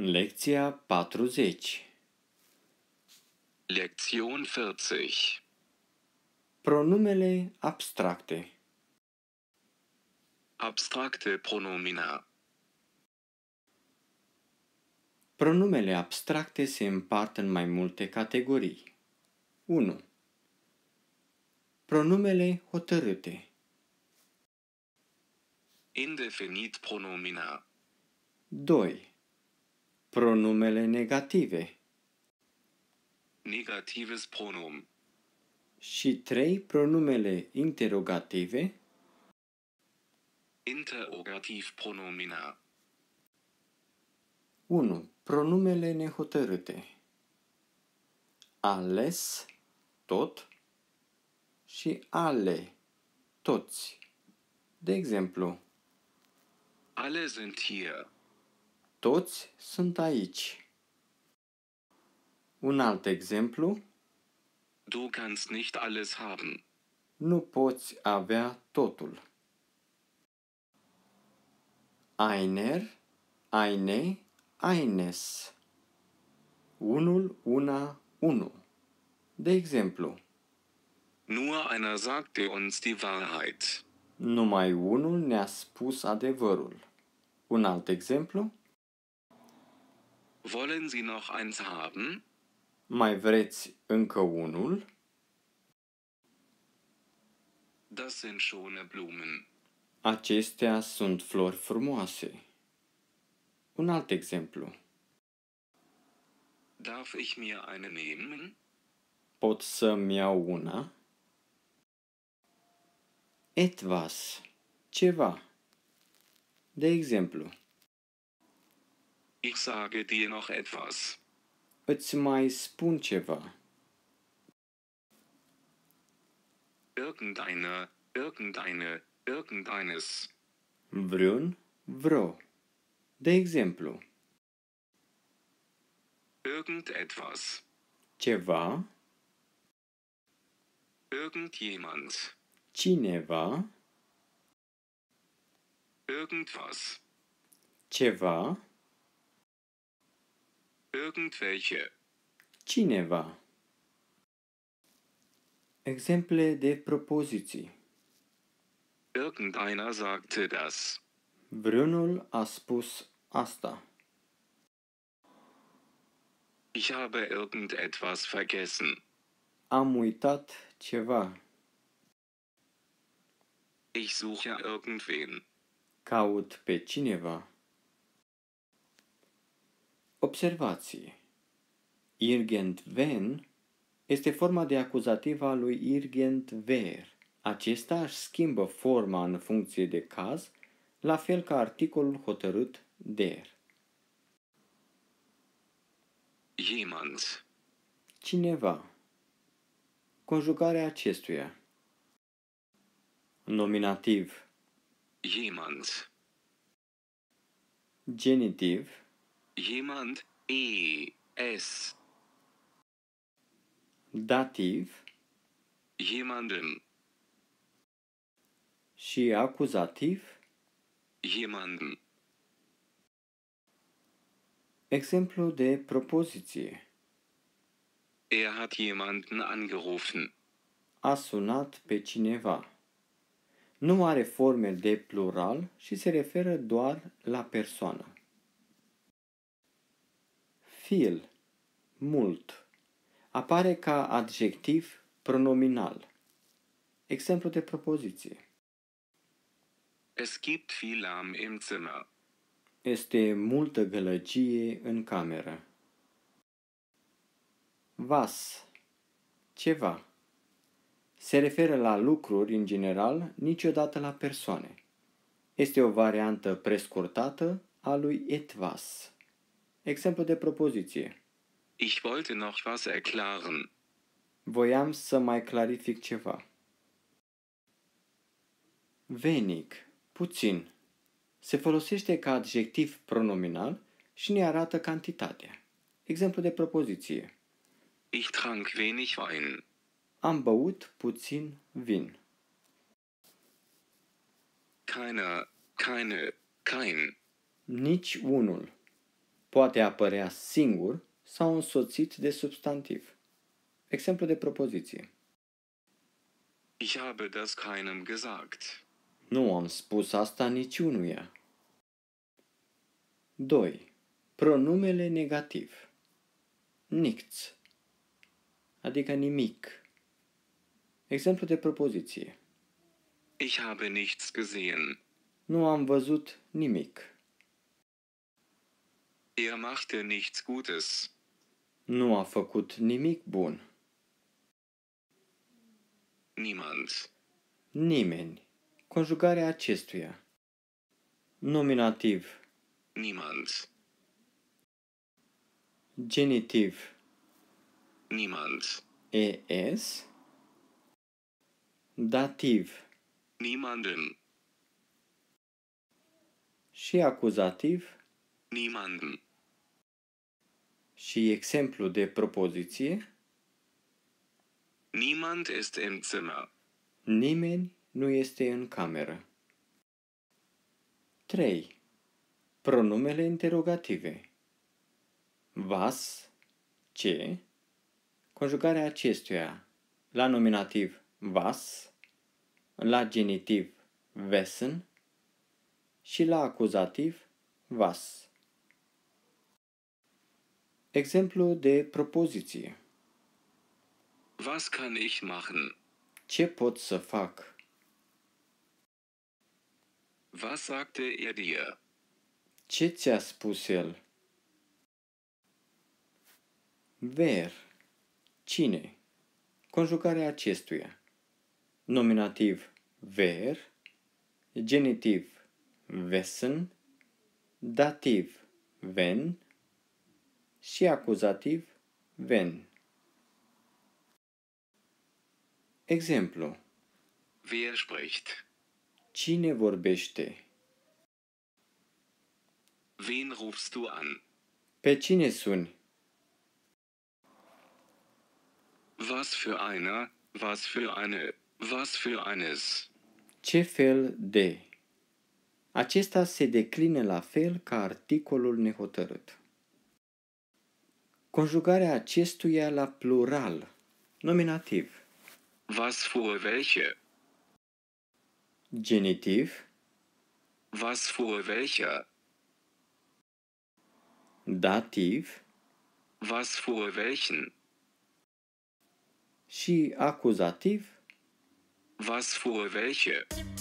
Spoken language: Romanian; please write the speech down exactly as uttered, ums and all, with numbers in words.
Lecția patruzeci. Lektion vierzig. Pronumele abstracte. Abstrakte Pronomina. Pronumele abstracte se împart în mai multe categorii. unu. Pronumele hotărâte. Indefinit Pronomina. doi. Pronumele negative. Negatives Pronomen. Și trei. Pronumele interogative. Interogativ Pronomina. unu. Pronumele nehotărâte. Ales, tot, și ale, toți. De exemplu, Alle sind hier. toți sunt aici. Un alt exemplu, Du kannst nicht alles haben. nu poți avea totul. Einer, eine, eines. Unul, una, unu. De exemplu, Nur einer sagte uns die Wahrheit. numai unul ne-a spus adevărul. Un alt exemplu, Wollen Sie noch eins haben? mai vreți încă unul? Das sind schöne Blumen. Acestea sunt flori frumoase. Un alt exemplu, Darf ich mir eine nehmen? pot să-mi iau una? Etwas, ceva. De exemplu, Ich sage dir noch etwas. îți mai spun ceva. Irgendeine, irgendeine, irgendeines. Vreun, vreo. De exemplu, Irgendetwas. ceva, Irgendjemand. cineva, Irgendwas. ceva, Irgendwelche. cineva. Exemple de propoziții. Irgendeiner sagte das. Vreunul a spus asta. Ich habe irgendetwas vergessen. Am uitat ceva. Ich suche irgendwen. Caut pe cineva. Observație. Irgendwen este forma de acuzativ a lui irgendwer. Acesta își schimbă forma în funcție de caz, la fel ca articolul hotărât der. Jemand. Cineva. Conjugarea acestuia. Nominativ. Jemand. Genitiv. Jemand. E. S. Dativ. Jemandem. Și acuzativ. Jemanden. Exemplu de propoziție. Er hat jemanden angerufen. A sunat pe cineva. Nu are forme de plural și se referă doar la persoană. Viel, mult, apare ca adjectiv pronominal. Exemplu de propoziție. Es gibt viel Lärm im Zimmer. Este multă gălăgie în cameră. Was, ceva. Se referă la lucruri în general, niciodată la persoane. Este o variantă prescurtată a lui etwas. Exemplu de propoziție. Ich wollte noch was erklären. Voiam să mai clarific ceva. Wenig, puțin. Se folosește ca adjectiv pronominal și ne arată cantitatea. Exemplu de propoziție. Ich trank wenig Wein. Am băut puțin vin. Keiner, keine, kein. Nici unul. Poate apărea singur sau însoțit de substantiv. Exemplu de propoziție. Ich habe das keinem gesagt. Nu am spus asta niciunuia. doi. Pronumele negativ. Nichts, adică nimic. Exemplu de propoziție. Ich habe nichts gesehen. Nu am văzut nimic. Er machte nichts Gutes. Nu a făcut nimic bun. Niemand. Nimeni. Conjugarea acestuia. Nominativ. Niemand. Genitiv. Niemand. Es. Dativ. Niemanden. Și acuzativ. Niemanden. Și exemplu de propoziție. Niemand ist im Zimmer. Nimeni nu este în cameră. trei. Pronumele interogative. Was, ce, conjugarea acestuia la nominativ was, la genitiv wessen și la acuzativ was. Exemplu de propoziție. Was kann ich machen? Ce pot să fac? Was sagte er dir? Ce ți-a spus el? Wer, cine, conjugarea acestuia. Nominativ wer, genitiv wessen, dativ wenn și acuzativ wenn. Exemplu. Wer spricht? Cine vorbește? Wen rufst du an? Pe cine suni? Was für einer? Was für eine? Was für eines? Ce fel de? Acesta se declină la fel ca articolul nehotărât. Conjugarea acestuia la plural. Nominativ. Was für welche? Genitiv. Was für welcher? Dativ. Was für welchen? Și acuzativ. Was für welche?